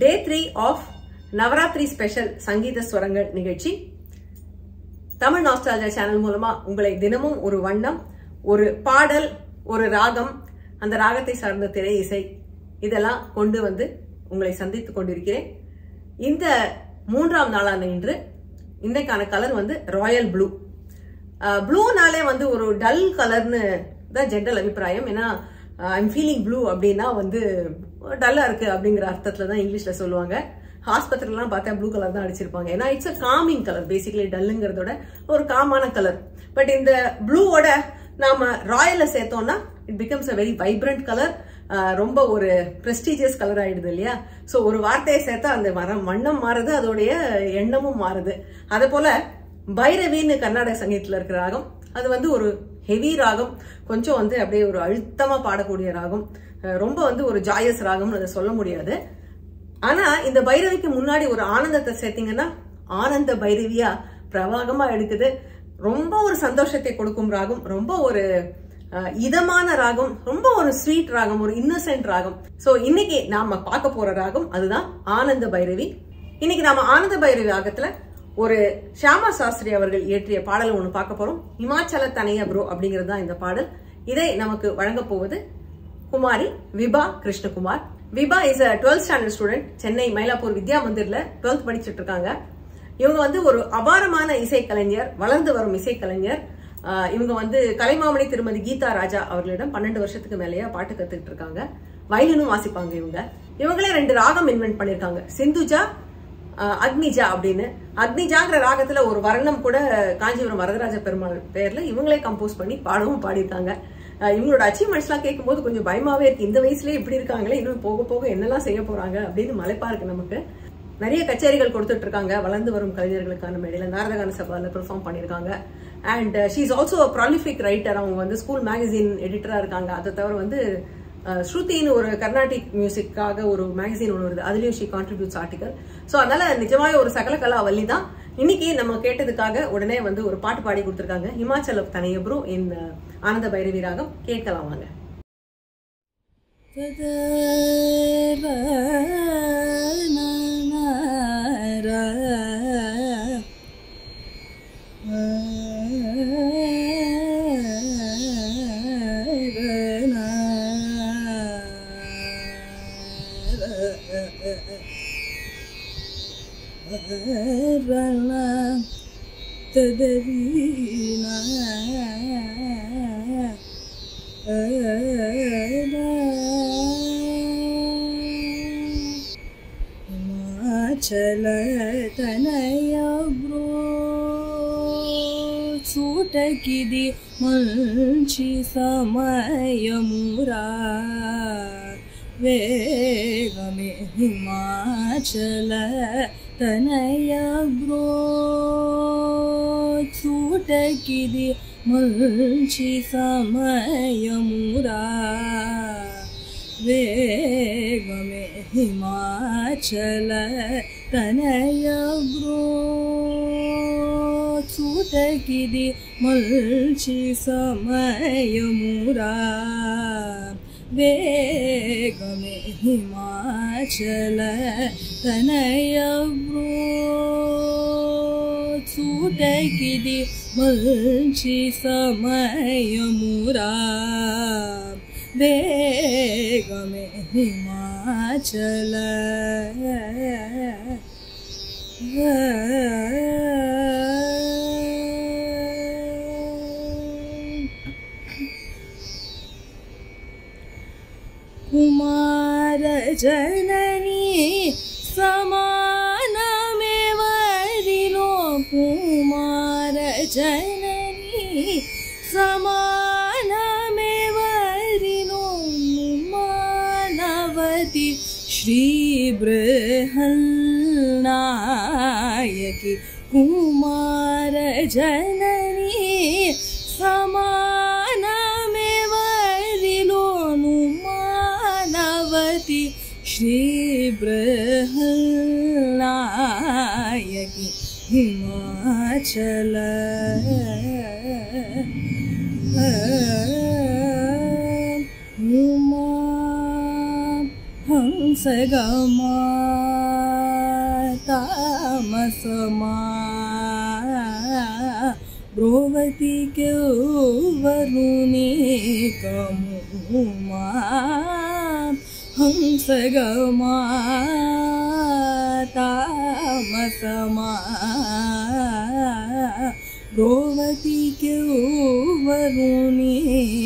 Day 3 of Navaratri Special Sangeeta Swarangal நிகழ்ச்சி. Tamil nostalgia channel மூலமா உங்களை தினமும் ஒரு வண்ணம், ஒரு பாடல், ஒரு ராகம், அந்த ராகத்தை சார்ந்த திரை இசை இதெல்லாம் கொண்டு வந்து உங்களை சந்தித்துக் கொண்டிருக்கிறேன். இந்த மூன்றாம் நாளான இன்று இன்றைக்கான கலர் வந்து ராயல் ப்ளூ. ப்ளூனாலே வந்து ஒரு டல் கலர்னு தான் ஜென்ரல் அபிப்பிராயம். ஏன்னா ஐம் ஃபீலிங் ப்ளூ அப்படின்னா வந்து டல்லா இருக்கு அப்படிங்கிற அர்த்தத்துல தான் இங்கிலீஷ்ல சொல்லுவாங்க. ஹாஸ்பிட்டல்லாம் பார்த்தா ப்ளூ கலர் தான் அடிச்சிருப்பாங்க. ஏன்னா it's a calming colour, basically டல்லுங்கிறதோட ஒரு காமான கலர். பட் இந்த ப்ளூவோட நாம ராயல்ல சேர்த்தோம்னா it becomes a very vibrant colour. ரொம்ப ஒரு பிரஸ்டீஜியஸ் கலர் ஆயிடுது இல்லையா? சோ ஒரு வார்த்தையை சேர்த்தா அந்த வண்ணம் மாறுது, அதோடைய எண்ணமும் மாறுது. அதே போல பைரவின்னு கர்நாடக சங்கீதத்துல இருக்கிற ராகம், அது வந்து ஒரு ஹெவி ராகம், கொஞ்சம் வந்து அப்படியே ஒரு அழுத்தமா பாடக்கூடிய ராகம், ரொம்ப வந்து ஒரு ஜாயஸ் ராகம்னு அதை சொல்ல முடியாது. ஆனா இந்த பைரவிக்கு முன்னாடி ஒரு ஆனந்தத்தை சேர்த்தீங்கன்னா ஆனந்த பைரவியா பிரவாகமா எடுக்குது. ரொம்ப ஒரு சந்தோஷத்தை கொடுக்கும் ராகம், ரொம்ப ஒரு இதமான ராகம், ரொம்ப ஒரு ஸ்வீட் ராகம், ஒரு இன்னசென்ட் ராகம். சோ இன்னைக்கு நாம பார்க்க போற ராகம் அதுதான் ஆனந்த பைரவி. இன்னைக்கு நாம ஆனந்த பைரவி ராகத்துல ஒரு ஷியாமா சாஸ்திரி அவர்கள் இயற்றிய பாடல் ஒண்ணு பார்க்க போறோம். இமாச்சல தனைய ப்ரோ அப்படிங்கிறது தான் இந்த பாடல். இதை நமக்கு வழங்க போவது Kumari Vibha Krishnakumar. Vibha is a 12th standard student. Chennai Mylapore Vidya மந்திர்ல 12th படிச்சுட்டு இருக்காங்க. இவங்க வந்து ஒரு அபாரமான இசைக்கலைஞர், வளர்ந்து வரும் இசைக்கலைஞர். இவங்க வந்து கலைமாமணி திருமதி கீதா ராஜா அவர்களிடம் 12 வருஷத்துக்கு மேலேயே பாட்டு கத்துக்கிட்டு இருக்காங்க. வயலினும் வாசிப்பாங்க. இவங்களே 2 ராகம் இன்வென்ட் பண்ணிருக்காங்க, சிந்துஜா, அக்னிஜா அப்படின்னு. அக்னிஜாங்கிற ராகத்துல ஒரு வர்ணம் கூட காஞ்சிபுரம் வரதராஜ பெருமாள் பேர்ல இவங்களே கம்போஸ் பண்ணி பாடவும் பாடியிருக்காங்க. இவங்களோட அச்சீவ்மெண்ட்ஸ் எல்லாம் கேட்கும் போது கொஞ்சம் பயமாவே இருக்கு. இந்த வயசுலயே இப்படி இருக்காங்களே, இன்னும் போக போக என்னெல்லாம் செய்ய போறாங்க அப்படின்னு மலைப்பா இருக்கு நமக்கு. நிறைய கச்சேரிகள் கொடுத்துட்டு இருக்காங்க வளர்ந்து வரும் கலைஞர்களுக்கான மேடையில. நாரதகான சபால பெர்ஃபார்ம் பண்ணிருக்காங்க. And she is also prolific writer. அவங்க வந்து ஸ்கூல் மேகசின் எடிட்டரா இருக்காங்க. அதை தவிர வந்து ஸ்ருதின்னு ஒரு கர்நாடிக் மியூசிக்காக ஒரு மேகசின் ஒன்று வருது, அதுலயும் ஷீ கான்ட்ரிபியூட்ஸ் ஆர்டிகல். சோ அதனால நிஜமாவே ஒரு சகல கலா வள்ளி தான். இன்னைக்கு நம்ம கேட்டதுக்காக உடனே வந்து ஒரு பாட்டு பாடி கொடுத்திருக்காங்க, இமாச்சல தனைய ப்ரோ இன் ஆனந்த பைரவி ராகம். கேட்கலாம் வாங்க. हिमाचल तनय ब्रो सूटकिदि मंची समयमुरा वेगमे हिमाचल तनय ब्रो सूटकिदि मंची समयमुरा वेगमे हिमाचल तनय ब्रो सूटकिदि मंची समयमुरा वेगमे हिमाचल तनय ब्रो सूटकिदि मंची समयमुरा वेगमे हिमाचल कुमार जननी समानमेव दिनो कुमार जननी समानमेव दिनो मानवती श्री बृहन्नायकी कुमार जननी समानमेव दिनो मानवती श्री बृहन्नायकी हिमाचल हंसगमा तामसमा ब्रोवती वरुणी कमुमा हंसगमा तामसमा ब्रोवती वरुणी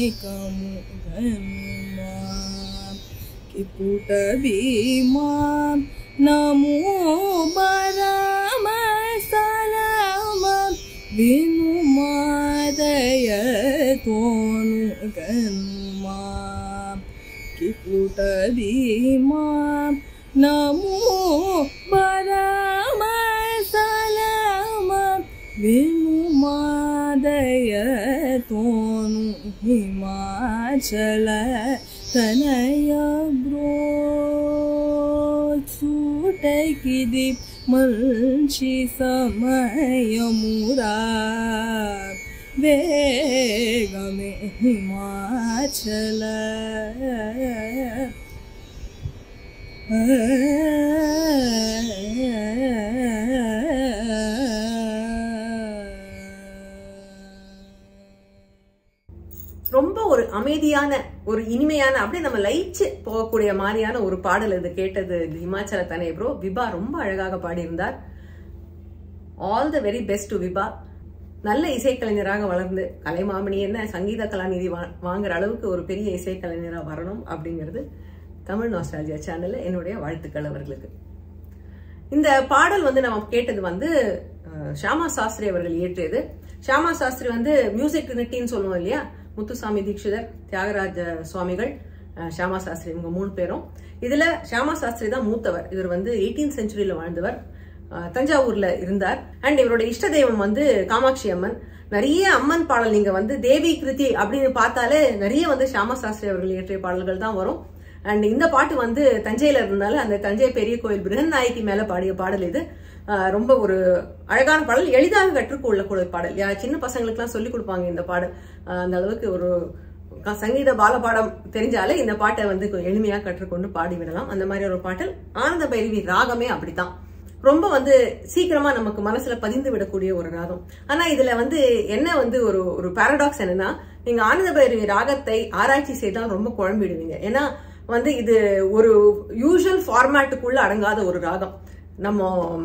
कमुमा किपुट भीमा नमो परम सलाम विनुमादय तोनु गन्मा किपुट भीमा नमो परम सलाम विनुमादय तोनु हिमाचल तनय ब्रो सूटकिदि मल्चि समयमुरा वेगमे हिमाचल ரொம்ப ஒரு அமைதியான ஒரு இனிமையான அப்படியே நம்ம லயிச்சு போகக்கூடிய மாதிரியான ஒரு பாடல் இது கேட்டது. ஹிமாச்சல தனே ப்ரோ விபா ரொம்ப அழகாக பாடியிருந்தார். All the very best to Vibha. நல்ல இசைக்கலைஞராக வளர்ந்து கலைமாமணி என்ன சங்கீத கலாநிதி வாங்குற அளவுக்கு ஒரு பெரிய இசைக்கலைஞராக வரணும் அப்படிங்கிறது தமிழ் நாஸ்டால்ஜியா சேனல்ல என்னுடைய வாழ்த்துக்கள் அவர்களுக்கு. இந்த பாடல் வந்து நம்ம கேட்டது வந்து ஷியாமா சாஸ்திரி அவர்கள் இயற்றியது. ஷியாமா சாஸ்திரி வந்து மியூசிக் ட்ரினிட்டின்னு சொல்லுவோம் இல்லையா, முத்துசாமி தீட்சிதர், தியாகராஜ சுவாமிகள், ஷியாமா சாஸ்திரி, இவங்க 3 பேரும். இதுல ஷியாமா சாஸ்திரி தான் மூத்தவர். இவர் வந்து 18th செஞ்சுரியில வாழ்ந்தவர், தஞ்சாவூர்ல இருந்தார். அண்ட் இவருடைய இஷ்ட தெய்வம் வந்து காமாட்சி அம்மன். நிறைய அம்மன் பாடல் நீங்க வந்து தேவி கிருதி அப்படின்னு பார்த்தாலே நிறைய வந்து ஷியாமா சாஸ்திரி அவர்கள் இயற்றிய பாடல்கள் தான் வரும். அண்ட் இந்த பாட்டு வந்து தஞ்சையில இருந்தால அந்த தஞ்சை பெரிய கோயில் பிருகநாயகி மேல பாடிய பாடல் இது. ரொம்ப ஒரு அழகான பாடல், எளிதாக கற்றுக்கொள்ளக்கூடிய பாடல். சின்ன பசங்களுக்கு எல்லாம் சொல்லிக் கொடுப்பாங்க இந்த பாடல். அந்த அளவுக்கு ஒரு சங்கீத பாலபாடம் தெரிஞ்சாலே இந்த பாட்டை வந்து எளிமையா கற்றுக்கொண்டு பாடிவிடலாம். அந்த மாதிரி ஒரு பாடல். ஆனந்த பைரவி ராகமே அப்படித்தான், ரொம்ப வந்து சீக்கிரமா நமக்கு மனசுல பதிந்து விடக்கூடிய ஒரு ராகம். ஆனா இதுல வந்து என்ன வந்து ஒரு பாரடாக்ஸ் என்னன்னா, நீங்க ஆனந்த பைரவி ராகத்தை ஆராய்ச்சி செய்தால் ரொம்ப குழம்பிடுவீங்க. ஏன்னா வந்து இது ஒரு யூசுவல் ஃபார்மேட்டுக்குள்ள அடங்காத ஒரு ராகம். நம்ம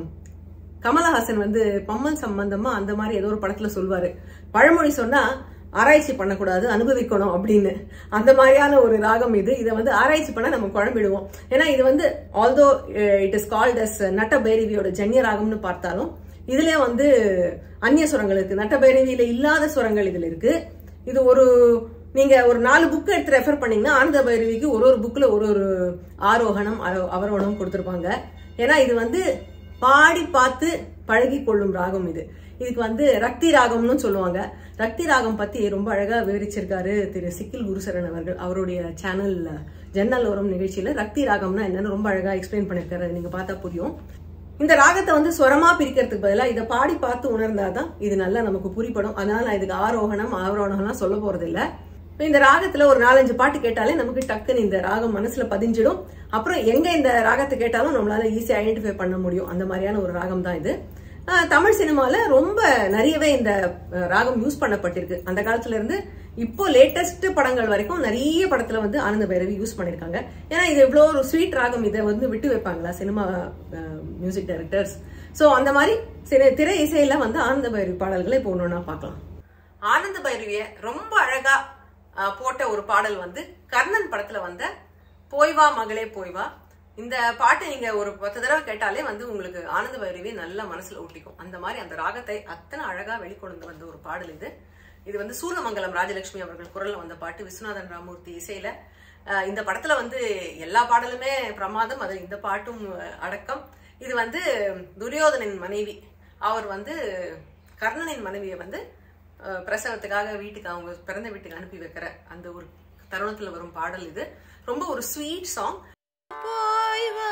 கமலஹாசன் வந்து பம்மல் சம்பந்தமா அந்த மாதிரி ஏதோ ஒரு படத்துல சொல்வாரு, பழமொழி சொன்னா ஆராய்ச்சி பண்ணக்கூடாது அனுபவிக்கணும் அப்படின்னு. அந்த மாதிரியான ஒரு ராகம் இது. இதை வந்து ஆராய்ச்சி பண்ண நம்ம குழம்பிடுவோம். ஏன்னா இது வந்து although it is called as நட்ட பைரவியோட ஜன்ய ராகம்னு பார்த்தாலும் இதுல வந்து அந்நிய சுரங்கள் இருக்கு. நட்ட பைரவியில இல்லாத சுரங்கள் இதுல இருக்கு. இது ஒரு நீங்க ஒரு 4 புக் எடுத்து ரெஃபர் பண்ணீங்கன்னா ஆனந்த பைரவிக்கு ஒரு புக்ல ஒரு ஆரோகணம் அவரோகணம் கொடுத்திருப்பாங்க. ஏன்னா இது வந்து பாடி பார்த்து பழகி கொள்ளும் ராகம் இது. இதுக்கு வந்து ரக்தி ராகம்னு சொல்லுவாங்க. ரக்தி ராகம் பத்தி ரொம்ப அழகா விவரிச்சிருக்காரு திரு சிக்கில் குருசரன் அவர்கள் அவருடைய சேனல் ஜன்னல் ஓரம் நிகழ்ச்சியில. ரக்தி ராகம்னா என்னன்னு ரொம்ப அழகா எக்ஸ்பிளைன் பண்ணிருக்காரு, நீங்க பார்த்தா புரியும். இந்த ராகத்தை வந்து ஸ்வரமா பிரிக்கிறதுக்கு பதிலா இதை பாடி பார்த்து உணர்ந்தாதான் இது நல்லா நமக்கு புரிப்படும். அதனால நான் இதுக்கு ஆரோகணம் அவரோகணம்லாம் சொல்ல போறது இல்ல. இந்த ராகத்துல ஒரு 4-5 பாட்டு கேட்டாலே நமக்கு டக்குன்னு இந்த ராகம் மனசுல பதிஞ்சிடும். அப்புறம் எங்க இந்த ராகத்தை கேட்டாலும் நம்மளால ஈஸியா ஐடென்டிஃபை பண்ண முடியும். அந்த மாதிரியான ஒரு ராகம் தான் இது. தமிழ் சினிமால ரொம்ப நிறையவே இந்த ராகம் யூஸ் பண்ணப்பட்டிருக்கு. அந்த காலத்துல இருந்து இப்போ லேட்டஸ்ட் படங்கள் வரைக்கும் நிறைய படத்துல வந்து ஆனந்த பைரவி யூஸ் பண்ணிருக்காங்க. ஏன்னா இது இவ்வளோ ஒரு ஸ்வீட் ராகம், இதை வந்து விட்டு வைப்பாங்களா சினிமா மியூசிக் டைரக்டர்ஸ்? சோ அந்த மாதிரி திரை இசையில வந்து ஆனந்த பைரவி பாடல்களை இப்போ ஒன்னொன்னா பார்க்கலாம். ஆனந்த பைரவிய ரொம்ப அழகா போட்ட ஒரு பாடல் வந்து கர்ணன் படத்துல வந்த போய் வா மகளே போய் வா. இந்த பாட்டை நீங்க ஒரு 10 தடவை கேட்டாலே வந்து உங்களுக்கு ஆனந்த பைரவி நல்ல மனசுல ஊட்டிக்கும். அந்த மாதிரி அந்த ராகத்தை அத்தனை அழகா வெளிக்கொண்டு வந்த ஒரு பாடல் இது. இது வந்து சூரமங்கலம் ராஜலட்சுமி அவர்கள் குரல்ல வந்த பாட்டு, விஸ்வநாதன் ராமூர்த்தி இசையில. இந்த படத்துல வந்து எல்லா பாடலுமே பிரமாதம், அது இந்த பாட்டும் அடக்கம். இது வந்து துரியோதனின் மனைவி, அவர் வந்து கர்ணனின் மனைவியை வந்து பிரசவத்துக்காக வீட்டுக்கு அவங்க பிறந்த வீட்டுக்கு அனுப்பி வைக்கிற அந்த ஒரு தருணத்துல வரும் பாடல் இது. ரொம்ப ஒரு ஸ்வீட் சாங். போய் வா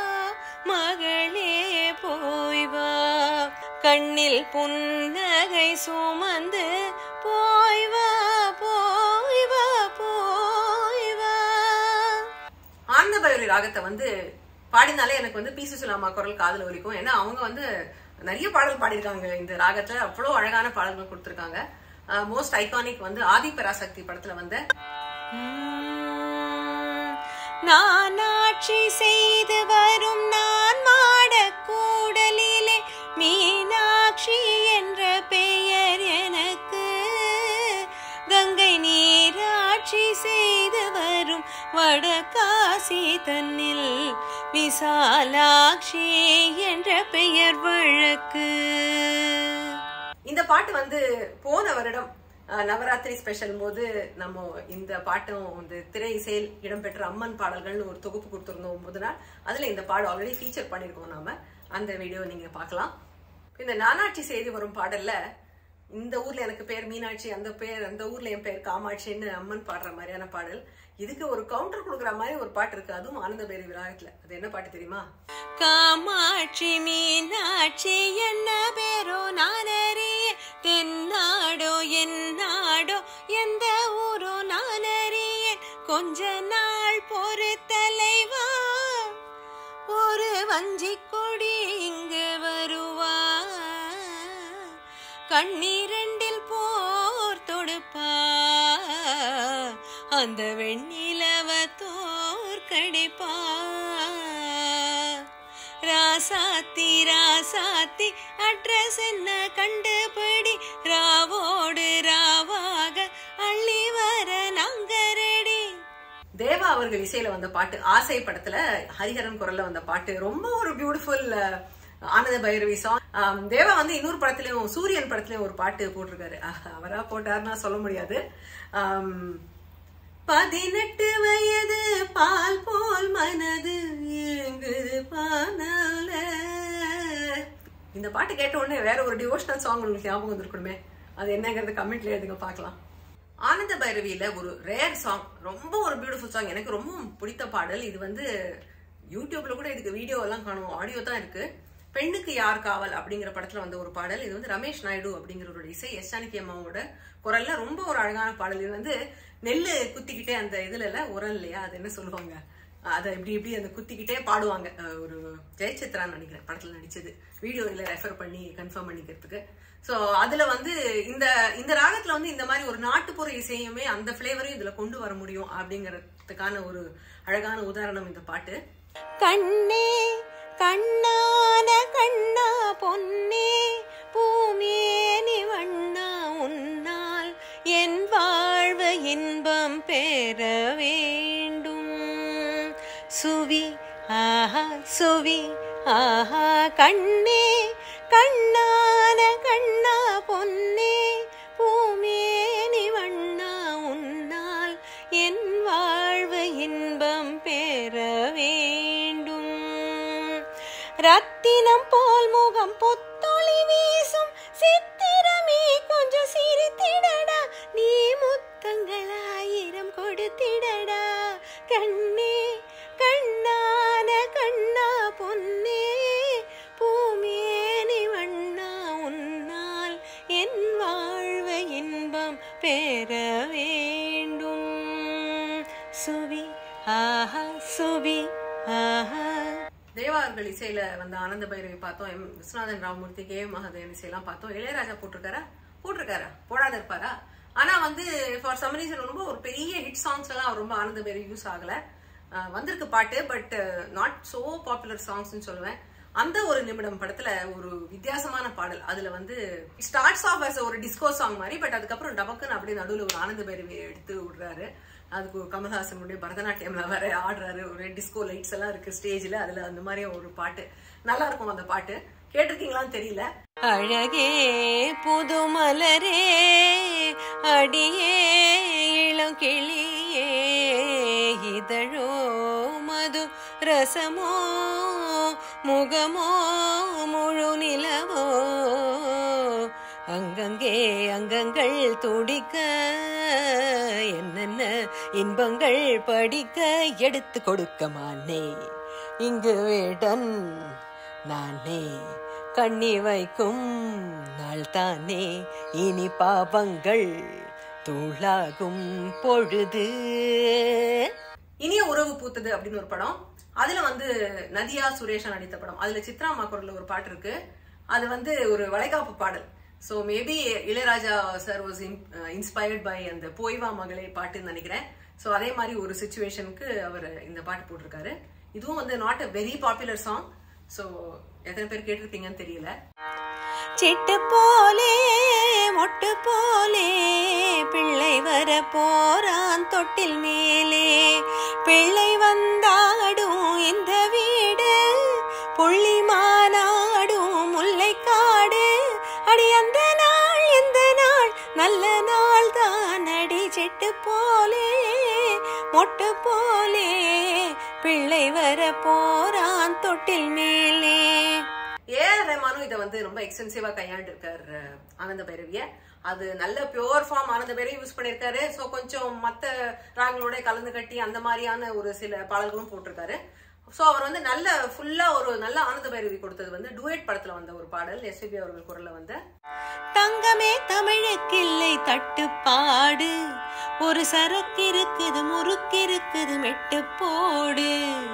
மகளே போய் வா, கண்ணில் புன்னகை சுமந்து போய் வா போய் வா போய் வா. ஆனந்த பைரவி ராகத்தை வந்து பாடினாலே எனக்கு வந்து பி சுசிலாமா குரல் காதுல ஒலிக்கும். ஏன்னா அவங்க வந்து நிறைய பாடல் பாடியிருக்காங்க இந்த ராகத்துல. அவ்வளவு அழகான பாடல்கள் கொடுத்திருக்காங்க. மோஸ்ட் ஐகானிக் வந்து ஆதி பராசக்தி படத்துல வந்த நான் ஆட்சி செய்து வரும் நான் மாட கூடலிலே மீனாட்சி என்ற பெயர் எனக்கு, கங்கை நீராட்சி செய்து வரும் வடகாசி தன்னில் விசாலாட்சி என்ற பெயர் வழக்கு. இந்த பாட்டு வந்து போன வருடம் நவராத்திரி ஸ்பெஷல் போது நம்ம இந்த பாட்டும் வந்து திரை இசையில் இடம்பெற்ற அம்மன் பாடல்கள்னு ஒரு தொகுப்பு கொடுத்திருந்தோம் 9 நாள். அதுல இந்த பாடு ஆல்ரெடி ஃபீச்சர் பண்ணிருக்கோம் நாம. அந்த வீடியோ நீங்க பார்க்கலாம். இந்த நானாட்சி செய்து வரும் பாடல்ல இந்த ஊர்ல எனக்கு பேர் மீனாட்சி, அந்த ஊர்ல என் பேர் காமாட்சின்னு அம்மன் பாடுற மாதிரியான பாடல். இதுக்கு ஒரு கவுண்டர் கொடுக்குற மாதிரி ஒரு பாட்டு இருக்கு, அதுவும் ஆனந்த பைரவி ராகத்துல. அது என்ன பாட்டு தெரியுமா? காமாட்சி மீனாட்சி என்ன பேரோ நானறிய, தென்னாடோ என்னாடோ எந்த ஊரோ நானறிய, கொஞ்ச நாள் பொறு தலைவா ஒரு வஞ்சி கொடி இங்கு வருவா, கண்ணீரண்டில் போர் தொடுப்பா, அந்த வெண்ணிலவ தோற்கடிப்பா, ராசாத்தி ராசாத்தி அட்ரஸ் என்ன கண்டுபிடி, ராவோடு ராவாக அள்ளி வர நாங்க ரெடி. தேவா அவர்கள் இசையில வந்த பாட்டு ஆசை படத்துல ஹரிஹரன் குரல்ல வந்த பாட்டு. ரொம்ப ஒரு பியூட்டிஃபுல் ஆனந்த பைரவி சாங். தேவா வந்து இன்னொரு படத்துலயும் சூரியன் படத்துலயும் ஒரு பாட்டு போட்டிருக்காரு. அவரா போட்டாருன்னா சொல்ல முடியாது. 18 வயது பால் போல் மனது ஏங்குது பானால. இந்த பாட்டு கேட்ட உடனே வேற ஒரு டிவோஷனல் சாங் உங்களுக்கு ஞாபகம் வந்திருக்கணுமே, அது என்னங்கிறது கமெண்ட்ல எழுதுங்க பார்க்கலாம். ஆனந்த பைரவியில ஒரு ரேர் சாங், ரொம்ப ஒரு பியூட்டிஃபுல் சாங், எனக்கு ரொம்ப பிடித்த பாடல். இது வந்து யூடியூப்ல கூட இதுக்கு வீடியோ எல்லாம் காணும், ஆடியோ தான் இருக்கு. பெண்ணுக்கு யார் காவல் அப்படிங்கிற படத்துல வந்த ஒரு பாடல். இது வந்து ரமேஷ் நாயுடு அப்படிங்கிற இசை, எஸ் ஜானகி அம்மாவோட குரல்ல ரொம்ப ஒரு அழகான பாடல். இது வந்து நெல்லு குத்திக்கிட்டே அந்த இதுல உரல் இல்லையா, அது என்ன சொல்லுவாங்க, அதை இப்படி அந்த குத்திக்கிட்டே பாடுவாங்க. ஒரு ஜெயசித்ரான்னு நினைக்கிறேன் படத்துல நடிச்சது, வீடியோ இல்ல ரெஃபர் பண்ணி கன்ஃபார்ம் பண்ணிக்கிறதுக்கு. சோ அதுல வந்து இந்த ராகத்துல வந்து இந்த மாதிரி ஒரு நாட்டுப்புற இசையுமே அந்த பிளேவரையும் இதுல கொண்டு வர முடியும் அப்படிங்கறதுக்கான ஒரு அழகான உதாரணம் இந்த பாட்டு. கண்ணே கண்ணான கண்ணா பொன்னே பூமேனி வண்ணா உன்னால் என் வாழ்வு இன்பம் பெற வேண்டும். சுவி ஆஹா சுவி ஆஹா கண்ணே கண்ணான கண்ணா பொன்னே பூமேனி வண்ணா உன்னால் என் வாழ்வு இன்பம் பெற வேண்டும். ரத்தினம் போல் முகம் பொத்தொளி வீசும் சித்திரமே கொஞ்சம் சிரித்திடடா, நீ முத்தங்கள் 1000 கொடுத்திடடா. கண்ணே கண்ணான கண்ணா பொன்னே பூமேனி வண்ணா உன்னால் என் வாழ்வு இன்பம் பெற வேண்டும். சுவி ஆஹா சுவி ஆஹா. தேவா அவர்கள் இசையில வந்த ஆனந்த பைரவி பார்த்தோம், எம் விஸ்வநாதன் ராமமூர்த்தி, கே மகாதேவன் இசையெல்லாம் பார்த்தோம். இளையராஜா போட்டிருக்காரா போடாத இருப்பாரா? ஆனா வந்து ஃபார் சம் ரீசன் ரொம்ப ஒரு பெரிய ஹிட் சாங்ஸ் எல்லாம் ரொம்ப ஆனந்த பைரவி யூஸ் ஆகல. வந்திருக்கு பாட்டு, but not so popular songs சொல்லுவேன். அந்த ஒரு நிமிடம் படத்துல ஒரு வித்தியாசமான பாடல், அதுல வந்து ஸ்டார்ட்ஸ் ஆஃப் அஸ் ஒரு டிஸ்கோ சாங் மாதிரி, பட் அதுக்கப்புறம் டபக்குன்னு அப்படியே நடுவில் ஒரு ஆனந்த பைரவி எடுத்து விடுறாரு. அதுக்கு கமல்ஹாசனுடைய பரதநாட்டியம்ல வேற ஆடுறாரு, ஒரு டிஸ்கோ லைட்ஸ் எல்லாம் இருக்கு ஸ்டேஜ்ல. அதுல அந்த மாதிரி ஒரு பாட்டு நல்லா இருக்கும். அந்த பாட்டு கேட்டிருக்கீங்களான்னு தெரியல. அழகே புது மலரே அடியே இளம் கிளியே, இதழோ மது ரசமோ முகமோ முழு நிலவோ, அங்கங்கே அங்கங்கள் துடிக்க என்னென்ன இன்பங்கள் படிக்க எடுத்து கொடுக்க மானே இங்கு வேடன் நானே, கண்ணி வைக்கும் நாள் தானே இனி பாவங்கள் தூளாகும் பொழுது. இனிய உறவு பூத்தது அப்படின்னு ஒரு படம், அதுல வந்து நதியா சுரேஷா நடித்த படம். அதுல சித்ரா அம்மா குரல்ல ஒரு பாட்டு இருக்கு. அது வந்து ஒரு வளைகாப்பு பாடல். So maybe Ilaiyaraaja sir was inspired by அந்த போய்வா மகளே பாட்டுன்னு நினைக்கிறேன். ஸோ அதே மாதிரி ஒரு சிச்சுவேஷனுக்கு அவர் இந்த பாட்டு போட்டிருக்காரு. இதுவும் வந்து not a very popular song. So எத்தனை பேர் கேட்டிருப்பீங்கன்னு தெரியல. சிட்டு போலே மொட்டு போலே பிள்ளை வர போறான் தொட்டில் மேலே, பிள்ளை வந்தாடும் இந்த வீடு புள்ளி மாநாடும் முல்லை காடு, அடி அந்த நாள் இந்த நாள் நல்ல நாள் தான் அடி. சிட்டு போலே மொட்டு போலே பிள்ளை வர போறான் தொட்டில் மேலே. ஏஆர் ரஹ்மானும் இதை வந்து ரொம்ப எக்ஸ்டென்சிவா கையாண்டு இருக்காரு ஆனந்த பைரவிய. அது நல்ல பியூர் ஃபார்ம் ஆனந்த பைரவி யூஸ் பண்ணிருக்காரு. ஸோ கொஞ்சம் மற்ற ராகங்களோட கலந்து கட்டி அந்த மாதிரியான ஒரு சில பாடல்களும் போட்டிருக்காரு. ஸோ அவர் வந்து நல்ல ஃபுல்லா ஒரு நல்ல ஆனந்த பைரவி கொடுத்தது வந்து டூயட் படத்துல வந்த ஒரு பாடல், எஸ்பிபி அவர்கள் குரல்ல வந்த தங்கமே தமிழுக்கில்லை தட்டுப்பாடு, ஒரு சரக்கு இருக்குது முறுக்கு இருக்குது மெட்டு போடு.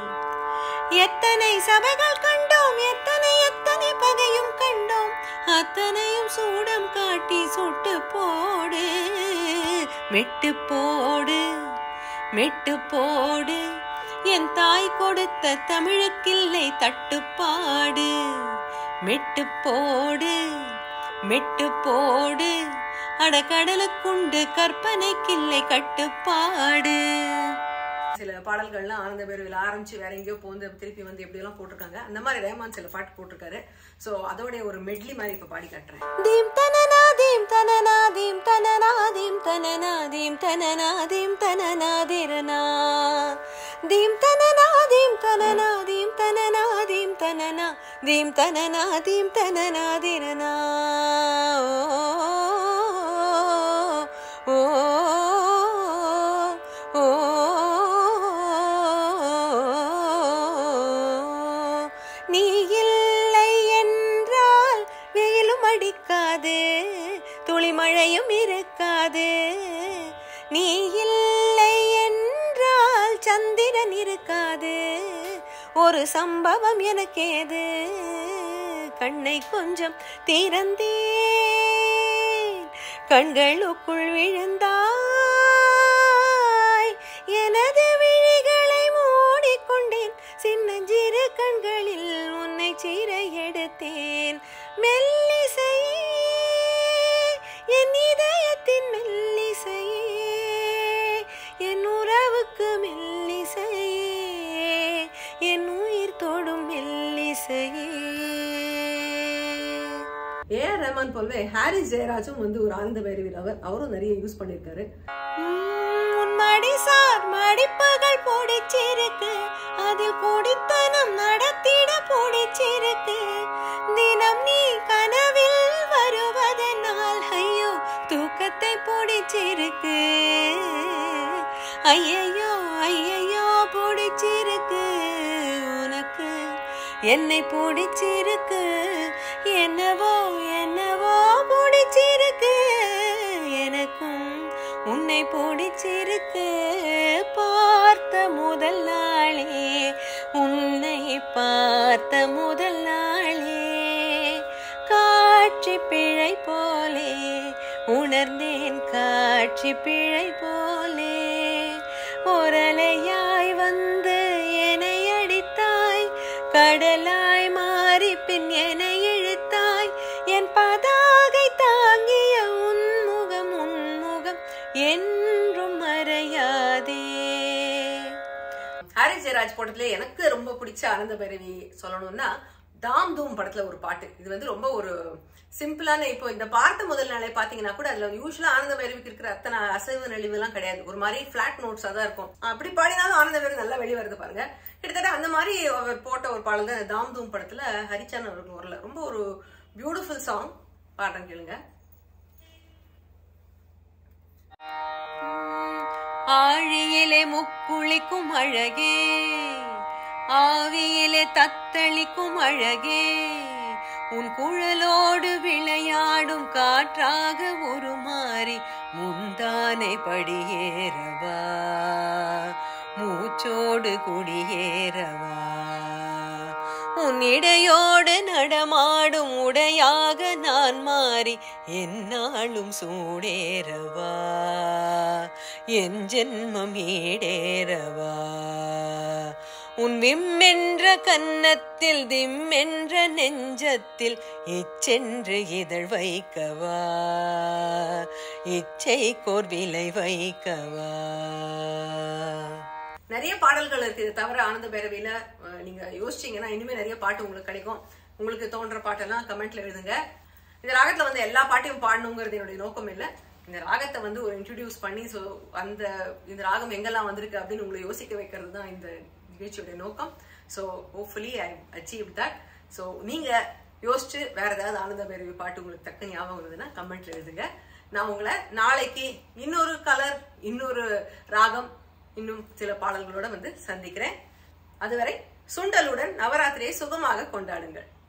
எத்தனை சபைகள் கண்டோம் எத்தனை எத்தனை பகையும் கண்டோம், அத்தனையும் சூடம் காட்டி சுட்டு போடு. மெட்டு போடு மெட்டு போடு, என் தாய் கொடுத்த தமிழுக்கில்லை தட்டுப்பாடு. மெட்டு போடு மெட்டு போடு, அடக்கடலுக்குண்டு கற்பனைக்கில்லை கட்டுப்பாடு. சில பாடல்கள்லாம் ஆனந்த பைரவியில ஆரம்பிச்சு வேற எங்கேயோ போந்து திருப்பி வந்து எப்படி எல்லாம் போட்டிருக்காங்க. அந்த மாதிரி ரஹ்மான் சில பாட்டு போட்டிருக்காரு. சோ அதோட ஒரு மெட்லி மாதிரி இப்ப பாடி காட்டுறேன். தீம் தனனா தீம் தனனா தீம் தனனா தீம் தனனா தீம் தனனா தீம் தனனா திரனா, தீம் தனனா தீம் தனனா தீம் தனனா தீம் தனனா தீம் தனனா தீம் தனனா திரனா. நீ இல்லை என்றால் வெயிலும் அடிக்காது துளிமழையும் இருக்காது, நீ இல்லை என்றால் சந்திரன் இருக்காது, ஒரு சம்பவம் எனக்கேது. கண்ணை கொஞ்சம் திறந்தேன் கண்களுக்குள் விழுந்தாய், எனது விழிகளை மூடிக்கொண்டேன் சின்னஞ்சிறு கண்களில் உன்னை சீரை எடுத்தேன். மெல்லிசையே என் இதயத்தின் மெல்லிசையே, என் உறவுக்கு மெல்லிசையே, என் உயிர் தொடும் மெல்லிசையே. ஏஆர் ரஹ்மான் போலவே ஹாரிஸ் ஜெயராஜும் வந்து ஒரு ஆனந்த பைரவி அவரும் நிறைய யூஸ் பண்ணிருக்காரு. மடிசார் மடிப்புகள் பொடிச்சிருக்கு, அதில் கொடித்தனம் நடத்திட பொடிச்சிருக்கு, தினம் நீ கனவில் வருவதனால் ஐயோ தூக்கத்தை பொடிச்சிருக்கு, ஐயையோ ஐயையோ பொடிச்சிருக்கு, உனக்கு என்னை பொடிச்சிருக்கு, என்னவோ என்னவோ பொடிச்சிருக்கு, எனக்கும் உன்னை பொடிச்சிருக்கு. பார்த்த முதல் நாளே உன்னை பார்த்த முதல் நாளே, காட்சி பிழை போலே உணர்ந்தேன் காட்சி பிழை போலே, ஒரலையாய் வந்து என்னை அடித்தாய், கடலாய் மாறி பின் என்னை இழுத்தாய், என் பதாகை தாங்கிய உன்முகம் உன்முகம் என்றும் மறையாதே. ஹாரிஸ் ஜெயராஜ் படத்துல எனக்கு ரொம்ப பிடிச்ச ஆனந்த பைரவி சொல்லணும்னா தாம் தூம் படத்துல ஒரு பாட்டு. இது வந்து ரொம்ப ஒரு சிம்பிளான, இப்போ இந்த பாட்டு முதல் நாளே பாத்தீங்கன்னா கூட அதுல யூஸ்வலா ஆனந்த பைரவிக்கு இருக்கிற அத்தனை அசைவு நெளிவு எல்லாம் கிடையாது, ஒரு மாதிரி பிளாட் நோட்ஸா தான் இருக்கும். அப்படி பாடினாலும் ஆனந்த பைரவி நல்லா வெளி வருது பாருங்க. கிட்டத்தட்ட அந்த மாதிரி அவர் போட்ட ஒரு பாடல் தான் தாம் தூம் படத்துல ஹரிச்சரன் அவர்கள் வரல. ரொம்ப ஒரு பியூட்டிஃபுல் சாங், பாடுறேன் கேளுங்க. ஆழியிலே முக்குளிக்கும் அழகே, ஆவியிலே தத்தளிக்கும் அழகே, உன் குழலோடு விளையாடும் காற்றாக உருமாறி முந்தானை படியேறவா, மூச்சோடு குடியேறவா, உன்னிடையோடு நடமாடும் உடையாக நான் மாறி என்னாலும் சூடேறவா என் ஜென்மம் ஈடேறவா உன் விம்மென்ற கன்னத்தில் திம்மென்ற நெஞ்சத்தில் இச்சென்று இதழ் வைக்கவா இச்சை கோர்விலை வைக்கவா. நிறைய பாடல்கள் இருக்கு. இது தவிர ஆனந்த பேரவையில நீங்க யோசிச்சீங்கன்னா இனிமே நிறைய பாட்டு உங்களுக்கு கிடைக்கும். உங்களுக்கு தோன்ற பாட்டெல்லாம் கமெண்ட்ல எழுதுங்க. இந்த ராகத்துல வந்து எல்லா பாட்டையும் பாடணுங்கிறது என்னுடைய நோக்கம் இல்லை. இந்த ராகத்தை வந்து ஒரு இன்ட்ரோடியூஸ் பண்ணி இந்த ராகம் எங்கெல்லாம் வந்திருக்கு அப்படின்னு உங்களை யோசிக்க வைக்கிறது தான் இந்த நிகழ்ச்சியோட நோக்கம். So hopefully I achieve that. So நீங்க யோசிச்சு வேற ஏதாவது ஆனந்த பேரவை பாட்டு உங்களுக்கு தக்க ஞாபகம் இருந்ததுன்னா கமெண்ட்ல எழுதுங்க. நான் உங்களை நாளைக்கு இன்னொரு கலர், இன்னொரு ராகம், இன்னும் சில பாடல்களோட வந்து சந்திக்கிறேன். அதுவரை சுண்டலுடன் நவராத்திரியை சுகமாக கொண்டாடுங்கள்.